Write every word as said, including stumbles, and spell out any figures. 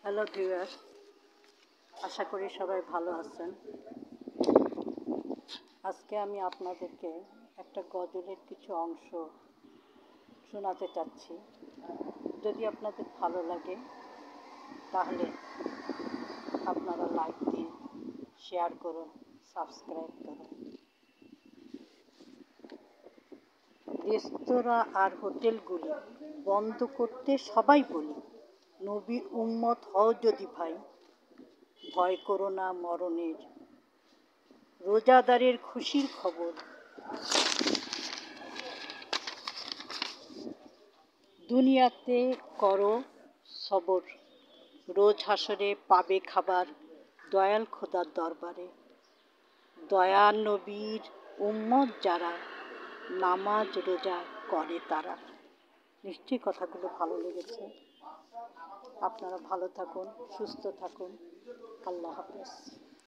Hello viewer, আশা করি সবাই ভালো আছেন। আজকে আমি আপনাদেরকে একটা গজলের কিছু অংশ শোনাতে চাচ্ছি। যদি আপনাদের ভালো লাগে তাহলে আপনারা লাইক দিন, শেয়ার করুন, সাবস্ক্রাইব করুন। রেস্তোরাঁ আর হোটেলগুলি বন্ধ করতে সবাই বলি, নবীর উম্মত হও যদি ভাই, ভয় করো না মরণের, রোজাদারের খুশির খবর। দুনিয়াতে করো সবর, রোজ হাসরে পাবে খাবার দয়াল খোদার দরবারে। দয়াল নবীর উম্মত যারা, নামাজ রোজা করে তারা। নিশ্চয়ই কথাগুলো ভালো লেগেছে। আপনারা ভালো থাকুন, সুস্থ থাকুন। আল্লাহ হাফেজ।